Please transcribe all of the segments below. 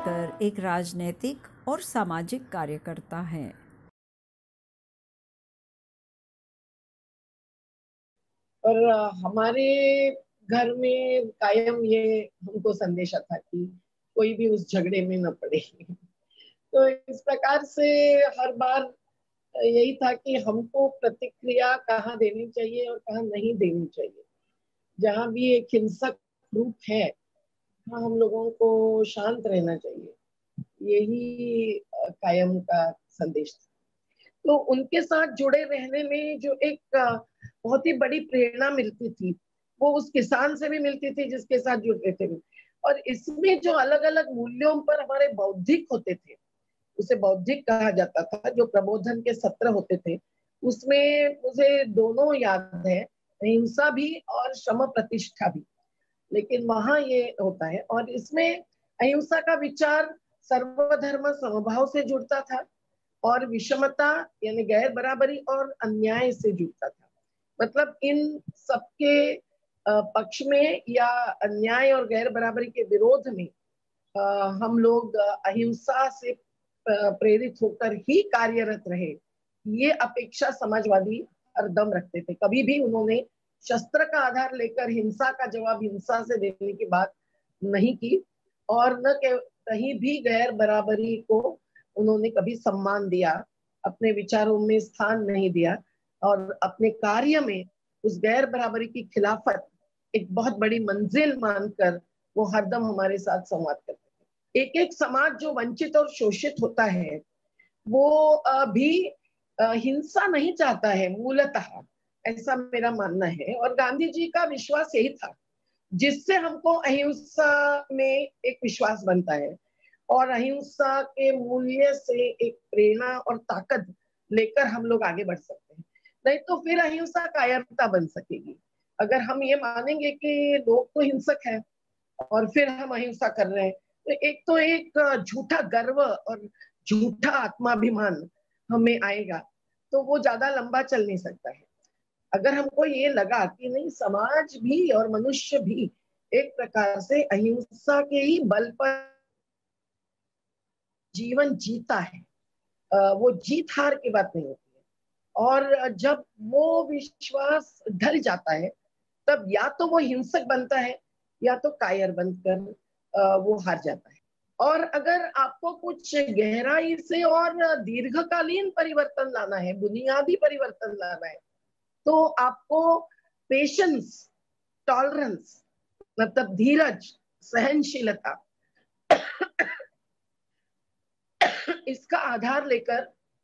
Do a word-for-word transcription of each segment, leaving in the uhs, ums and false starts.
अम्बेडकर एक राजनैतिक और सामाजिक कार्यकर्ता हैं। और अ, हमारे घर में कायम ये हमको संदेशा था कि कोई भी उस झगड़े में न पड़े। तो इस प्रकार से हर बार यही था कि हमको प्रतिक्रिया कहाँ देनी चाहिए और कहाँ नहीं देनी चाहिए। जहाँ भी एक हिंसक रूप है, वहाँ हम लोगों को शांत रहना चाहिए। यही अ, कायम का संदेश था। तो उनके साथ जुड़े रहने में जो एक अ, बहुत ही बड़ी प्रेरणा मिलती थी, वो उस किसान से भी मिलती थी जिसके साथ जुड़ते थे। और इसमें जो अलग-अलग मूल्यों पर हमारे बौद्धिक होते थे, उसे बौद्धिक कहा जाता था, जो प्रबोधन के सत्र होते थे, उसमें मुझे दोनों याद है, अहिंसा भी और श्रम प्रतिष्ठा भी। लेकिन वहाँ ये होता है और इसमें अहिंसा का विचार सर्वधर्म समभाव से जुड़ता था और विषमता यानी गैर बराबरी और अन्याय से जुड़ता था। मतलब इन सबके अ, पक्ष में या अन्याय और गैर बराबरी के विरोध में अ, हम लोग अ, अहिंसा से अ, प्रेरित होकर ही कार्यरत रहे। ये अपेक्षा समाजवादी हरदम रखते थे। कभी भी उन्होंने शस्त्र का आधार लेकर हिंसा का जवाब हिंसा से देने की बात नहीं की और न के कहीं भी गैर बराबरी को उन्होंने कभी सम्मान दिया, अपने विचारों में स्थान नहीं दिया और अपने कार्य में उस गैर बराबरी की खिलाफत एक बहुत बड़ी मंजिल मानकर वो हरदम हमारे साथ संवाद करते थे। एक एक समाज जो वंचित और शोषित होता है, वो अ, भी अ, हिंसा नहीं चाहता है मूलतः, ऐसा मेरा मानना है। और गांधी जी का विश्वास यही था, जिससे हमको अहिंसा में एक विश्वास बनता है और अहिंसा के मूल्य से एक प्रेरणा और ताकत लेकर हम लोग आगे बढ़ सकते हैं। नहीं तो फिर अहिंसा कायरता बन सकेगी। अगर हम ये मानेंगे कि लोग तो हिंसक हैं और फिर हम अहिंसा कर रहे हैं, तो एक तो एक अ, झूठा गर्व और झूठा आत्माभिमान हमें आएगा, तो वो ज्यादा लंबा चल नहीं सकता है। अगर हमको ये लगा कि नहीं, समाज भी और मनुष्य भी एक प्रकार से अहिंसा के ही बल पर जीवन जीता है, अ, वो जीत हार की बात नहीं होती है। और जब वो विश्वास ढल जाता है, तब या तो वो हिंसक बनता है या तो कायर बनकर अ, वो हार जाता है। और अगर आपको कुछ गहराई से और दीर्घकालीन परिवर्तन लाना है, बुनियादी परिवर्तन लाना है, तो आपको पेशेंस, टॉलरेंस मतलब धीरज, सहनशीलता इसका आधार लेकर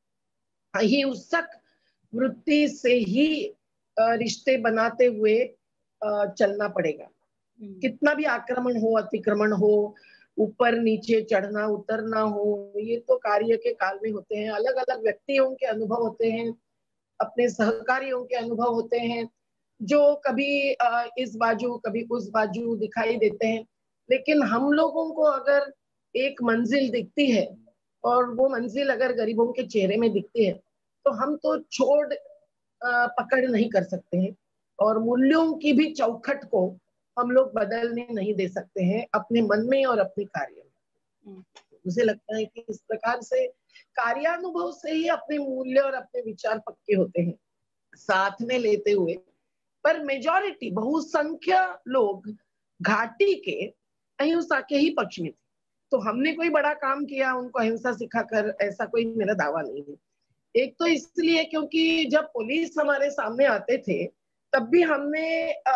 अहिंसक वृत्ति से ही अ, रिश्ते बनाते हुए अ, चलना पड़ेगा। कितना भी आक्रमण हो, अतिक्रमण हो, ऊपर नीचे चढ़ना उतरना हो, ये तो कार्य के काल में होते हैं। अलग अलग व्यक्तियों के अनुभव होते हैं, अपने सहकारियों के अनुभव होते हैं, जो कभी अ, इस बाजू कभी उस बाजू दिखाई देते हैं। लेकिन हम लोगों को अगर एक मंजिल दिखती है और वो मंजिल अगर गरीबों के चेहरे में दिखती है, तो हम तो छोड़ अ, पकड़ नहीं कर सकते हैं और मूल्यों की भी चौखट को हम लोग बदलने नहीं दे सकते हैं अपने मन में और अपने कार्य में। मुझे लगता है कि इस प्रकार से कार्यानुभव से ही अपने मूल्य और अपने विचार पक्के होते हैं, साथ में लेते हुए। पर मेजॉरिटी बहुसंख्य लोग घाटी के अहिंसा के ही पक्ष में थे। तो हमने कोई बड़ा काम किया उनको अहिंसा सिखाकर, ऐसा कोई मेरा दावा नहीं है। एक तो इसलिए क्योंकि जब पुलिस हमारे सामने आते थे, तब भी हमने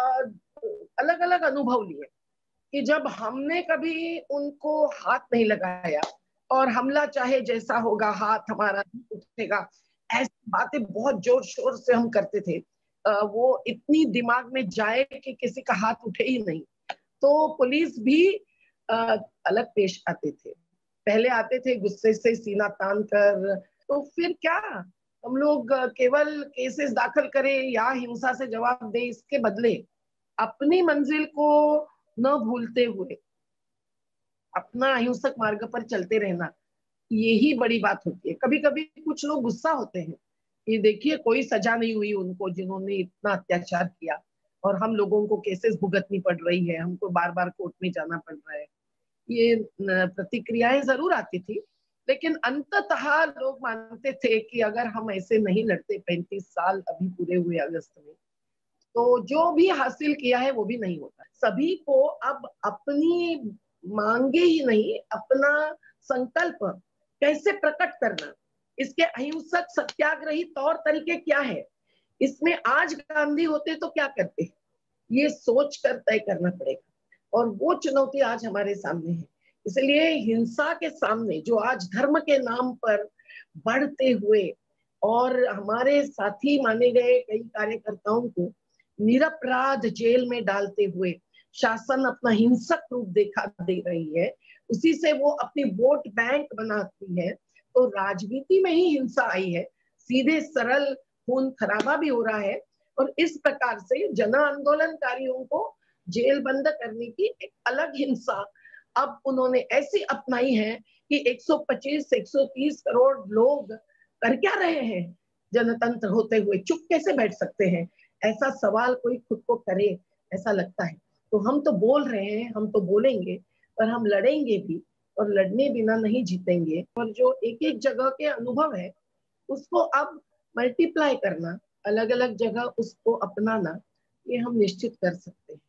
अलग अलग अनुभव लिए कि जब हमने कभी उनको हाथ नहीं लगाया और हमला चाहे जैसा होगा हाथ हमारा उठेगा, ऐसी बातें बहुत जोर शोर से हम करते थे। अ, वो इतनी दिमाग में जाए कि किसी का हाथ उठे ही नहीं, तो पुलिस भी अ, अलग पेश आते थे। पहले आते थे गुस्से से सीना तान कर, तो फिर क्या हम लोग केवल केसेस दाखिल करें या हिंसा से जवाब दें, इसके बदले अपनी मंजिल को न भूलते हुए अपना अहिंसक मार्ग पर चलते रहना, यही बड़ी बात होती है। कभी कभी कुछ लोग गुस्सा होते हैं, ये देखिए कोई सजा नहीं हुई उनको जिन्होंने इतना अत्याचार किया और हम लोगों को केसेस भुगतनी पड़ रही है, हमको बार बार कोर्ट में जाना पड़ रहा है। ये प्रतिक्रियाएं जरूर आती थी, लेकिन अंततः लोग मानते थे कि अगर हम ऐसे नहीं लड़ते, पैंतीस साल अभी पूरे हुए अगस्त में, तो जो भी हासिल किया है वो भी नहीं होता। सभी को अब अपनी मांगे ही नहीं, अपना संकल्प कैसे प्रकट करना, इसके अहिंसक सत्याग्रही तौर तरीके क्या है, इसमें आज गांधी होते तो क्या करते, ये सोच कर तय करना पड़ेगा। और वो चुनौती आज हमारे सामने है। इसलिए हिंसा के सामने जो आज धर्म के नाम पर बढ़ते हुए और हमारे साथी माने गए कई कार्यकर्ताओं को निरपराध जेल में डालते हुए शासन अपना हिंसक रूप दिखा दे रही है, उसी से वो अपनी वोट बैंक बनाती है। तो राजनीति में ही हिंसा आई है, सीधे सरल खून खराबा भी हो रहा है। और इस प्रकार से जन आंदोलनकारियों को जेल बंद करने की एक अलग हिंसा अब उन्होंने ऐसी अपनाई है कि एक सौ पच्चीस एक सौ तीस करोड़ लोग कर क्या रहे हैं, जनतंत्र होते हुए चुप कैसे बैठ सकते हैं, ऐसा सवाल कोई खुद को करे, ऐसा लगता है। तो हम तो बोल रहे हैं, हम तो बोलेंगे, पर हम लड़ेंगे भी, और लड़ने बिना नहीं जीतेंगे। और जो एक एक जगह के अनुभव है उसको अब मल्टीप्लाई करना, अलग अलग जगह उसको अपनाना, ये हम निश्चित कर सकते हैं।